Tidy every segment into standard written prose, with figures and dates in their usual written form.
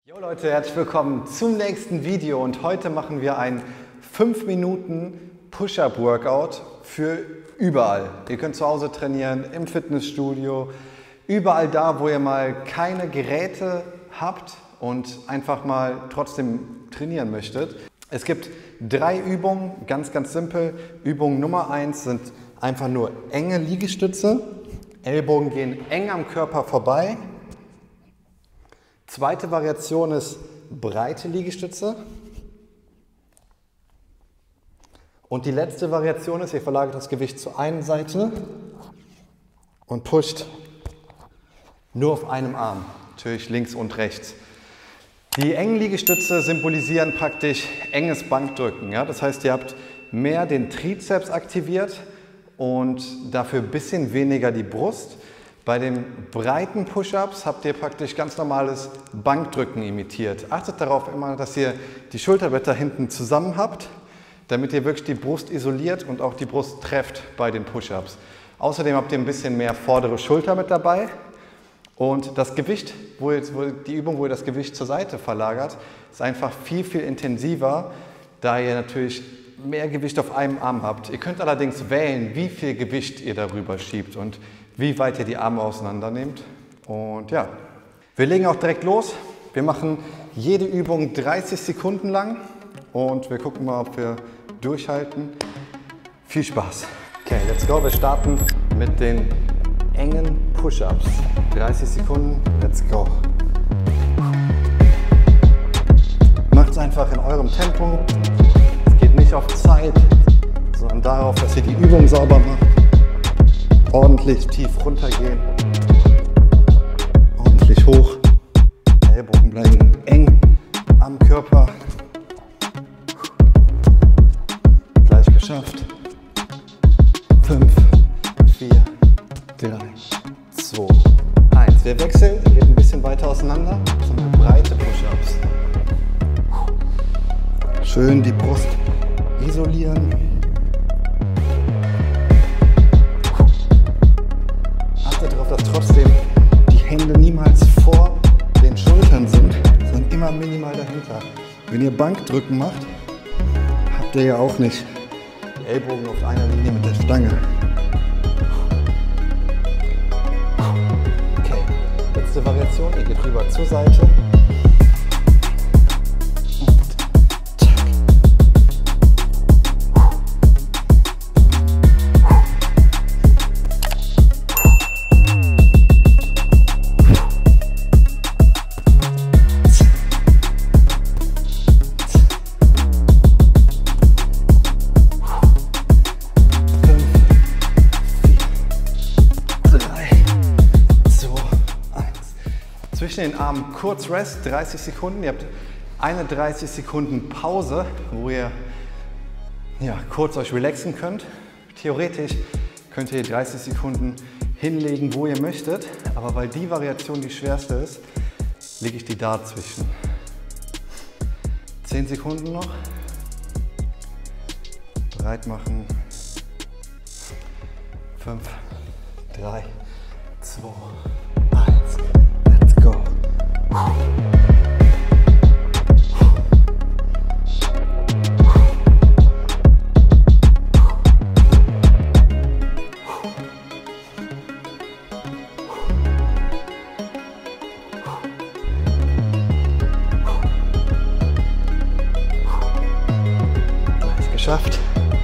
Jo Leute, herzlich willkommen zum nächsten Video und heute machen wir ein 5 Minuten Push-Up-Workout für überall. Ihr könnt zu Hause trainieren, im Fitnessstudio, überall da, wo ihr mal keine Geräte habt und einfach mal trotzdem trainieren möchtet. Es gibt 3 Übungen, ganz simpel. Übung Nummer 1 sind einfach nur enge Liegestütze. Ellbogen gehen eng am Körper vorbei. Zweite Variation ist breite Liegestütze. Und die letzte Variation ist, ihr verlagert das Gewicht zur einen Seite und pusht nur auf einem Arm, natürlich links und rechts. Die engen Liegestütze symbolisieren praktisch enges Bankdrücken. Ja? Das heißt, ihr habt mehr den Trizeps aktiviert und dafür ein bisschen weniger die Brust. Bei den breiten Push-Ups habt ihr praktisch ganz normales Bankdrücken imitiert. Achtet darauf immer, dass ihr die Schulterblätter hinten zusammen habt, damit ihr wirklich die Brust isoliert und auch die Brust trefft bei den Push-Ups. Außerdem habt ihr ein bisschen mehr vordere Schulter mit dabei. Und das Gewicht, die Übung, wo ihr das Gewicht zur Seite verlagert, ist einfach viel intensiver, da ihr natürlich mehr Gewicht auf einem Arm habt. Ihr könnt allerdings wählen, wie viel Gewicht ihr darüber schiebt und wie weit ihr die Arme auseinander nehmt. Und ja, wir legen auch direkt los. Wir machen jede Übung 30 Sekunden lang und wir gucken mal, ob wir durchhalten. Viel Spaß! Okay, let's go. Wir starten mit den engen Push-Ups. 30 Sekunden, let's go. Macht es einfach in eurem Tempo. Es geht nicht auf Zeit, sondern darauf, dass ihr die Übung sauber macht. Ordentlich tief runtergehen, ordentlich hoch, Ellbogen bleiben eng am Körper. Gleich geschafft. 5, 4, 3, 2, 1. Wir wechseln, geht ein bisschen weiter auseinander. Das sind breite Push-Ups. Schön die Brust isolieren. Achtet darauf, dass trotzdem die Hände niemals vor den Schultern sind, sondern immer minimal dahinter. Wenn ihr Bankdrücken macht, habt ihr ja auch nicht die Ellbogen auf einer Linie mit der Stange. Okay, letzte Variation, ihr geht rüber zur Seite. Zwischen den Armen kurz Rest, 30 Sekunden. Ihr habt eine 30 Sekunden Pause, wo ihr kurz euch relaxen könnt. Theoretisch könnt ihr 30 Sekunden hinlegen, wo ihr möchtet, aber weil die Variation die schwerste ist, lege ich die dazwischen. 10 Sekunden noch. Bereit machen. 5, 3, 2, 1. Go. Gleich geschafft.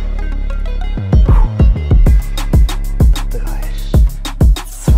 3, 2,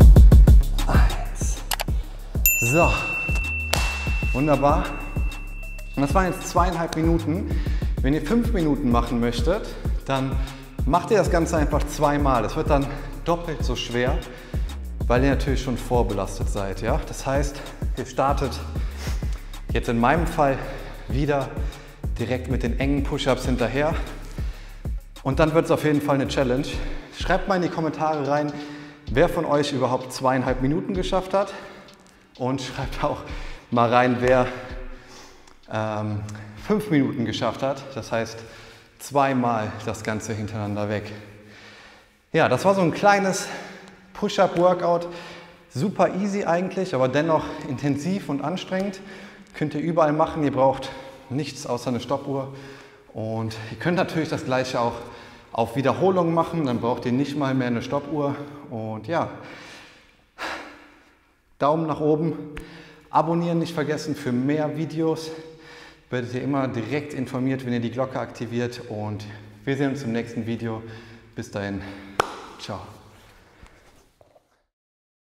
1. So, wunderbar. Und das waren jetzt 2,5 Minuten. Wenn ihr 5 Minuten machen möchtet, dann macht ihr das Ganze einfach zweimal. Es wird dann doppelt so schwer, weil ihr natürlich schon vorbelastet seid. Ja? Das heißt, ihr startet jetzt in meinem Fall wieder direkt mit den engen Push-Ups hinterher. Und dann wird es auf jeden Fall eine Challenge. Schreibt mal in die Kommentare rein, wer von euch überhaupt 2,5 Minuten geschafft hat. Und schreibt auch mal rein, wer 5 Minuten geschafft hat. Das heißt, zweimal das Ganze hintereinander weg. Ja, das war so ein kleines Push-Up-Workout. Super easy eigentlich, aber dennoch intensiv und anstrengend. Könnt ihr überall machen, ihr braucht nichts außer eine Stoppuhr. Und ihr könnt natürlich das gleiche auch auf Wiederholung machen, dann braucht ihr nicht mal mehr eine Stoppuhr. Und ja, Daumen nach oben, abonnieren nicht vergessen für mehr Videos. Werdet ihr immer direkt informiert, wenn ihr die Glocke aktiviert. Und wir sehen uns im nächsten Video. Bis dahin, ciao.